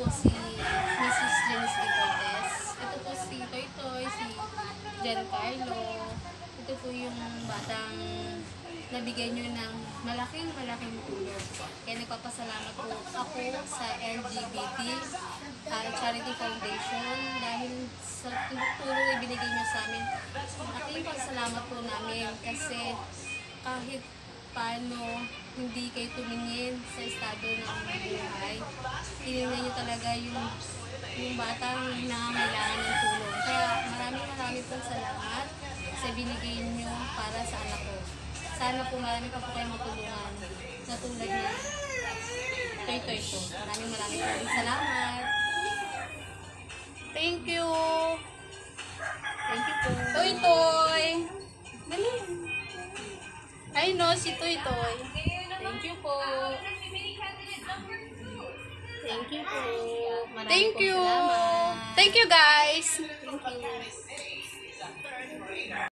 po si Mrs. Janice Licotes. Ito po si Toy Toy, si Giancarlo. Ito po yung batang nabigyan nyo ng malaking tulong. Kaya nagpapasalamat po ako sa LGBT Charity Foundation dahil sa tulong na binigay nyo sa amin. At yung pagsalamat po namin kasi kahit paano hindi kayo tumingin sa estado ng buhay. Tinignan nyo talaga yung batang nangangailangan ng tulong. Kaya maraming pong salamat sa binigay nyo para sa anak ko. Sana po marami pa po kayo matulungan na tulad na Toy Toy ko. Maraming salamat. Thank you. Thank you po. Toy Toy. Dali. Ay no, si Toy Toy. Thank you po. Thank you po. Thank you. Salamat. Thank you guys. Thank you.